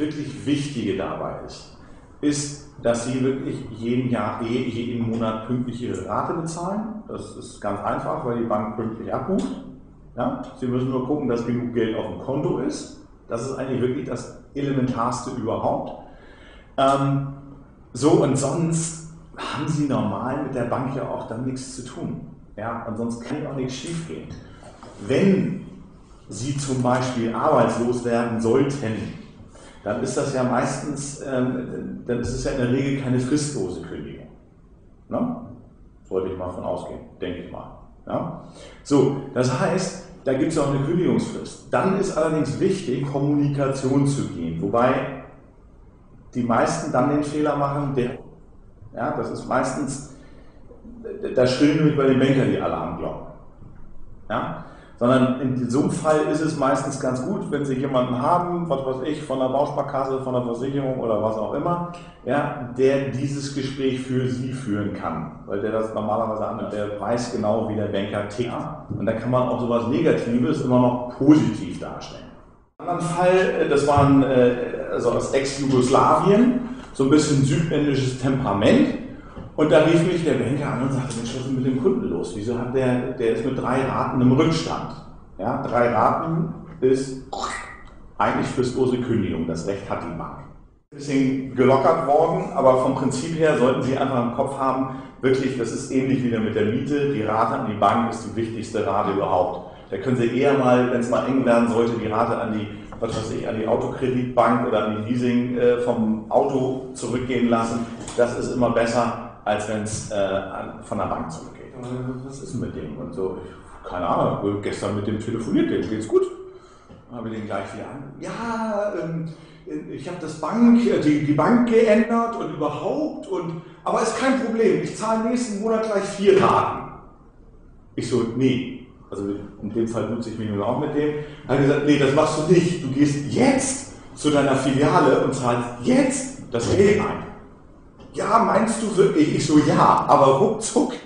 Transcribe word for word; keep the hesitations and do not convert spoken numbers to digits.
wirklich Wichtige dabei ist, ist, dass Sie wirklich jeden Jahr, jeden Monat pünktlich Ihre Rate bezahlen. Das ist ganz einfach, weil die Bank pünktlich abbucht. Ja? Sie müssen nur gucken, dass genug Geld auf dem Konto ist. Das ist eigentlich wirklich das Elementarste überhaupt. Ähm, so und sonst haben Sie normal mit der Bank ja auch dann nichts zu tun. Ja? Und sonst kann ja auch nichts schief gehen. Wenn Sie zum Beispiel arbeitslos werden sollten, dann ist das ja meistens, ähm, dann ist es ja in der Regel keine fristlose Kündigung. Ne? Sollte ich mal von ausgehen, denke ich mal. Ja? So, das heißt, da gibt es auch eine Kündigungsfrist. Dann ist allerdings wichtig, Kommunikation zu gehen, wobei die meisten dann den Fehler machen, der, ja, das ist meistens, da schrillen nämlich bei den Bankern die Alarmglocken. Ja? Sondern in so einem Fall ist es meistens ganz gut, wenn Sie jemanden haben, was weiß ich, von der Bausparkasse, von der Versicherung oder was auch immer, ja, der dieses Gespräch für Sie führen kann. Weil der das normalerweise annimmt, der weiß genau, wie der Banker tickt. Und da kann man auch sowas Negatives immer noch positiv darstellen. Im anderen Fall, das waren also aus Ex-Jugoslawien, so ein bisschen südländisches Temperament. Und da rief mich der Banker an und sagte, Mensch, was ist mit dem Kunden los? Wieso hat der, der ist mit drei Raten im Rückstand? Ja, drei Raten ist eigentlich fristlose Kündigung, das Recht hat die Bank. Ein bisschen gelockert worden, aber vom Prinzip her sollten Sie einfach im Kopf haben, wirklich, das ist ähnlich wieder mit der Miete, die Rate an die Bank ist die wichtigste Rate überhaupt. Da können Sie eher mal, wenn es mal eng werden sollte, die Rate an die, was weiß ich, an die Autokreditbank oder an die Leasing äh, vom Auto zurückgehen lassen. Das ist immer besser, als wenn es äh, von der Bank zurückgeht. Was ist denn mit dem? Und so, keine Ahnung, gestern mit dem telefoniert, dem geht's gut. Dann habe ich den gleich wieder an. Ja, ähm, ich habe das Bank, die, die Bank geändert und überhaupt, und, aber ist kein Problem, ich zahle nächsten Monat gleich vier Raten. Ich so, nee, also in dem Fall nutze ich mich nur auch mit dem. Dann hat er gesagt, nee, das machst du nicht, du gehst jetzt zu deiner Filiale und zahlst jetzt das Geld ein. Ja, meinst du wirklich? Ich so, ja, aber ruckzuck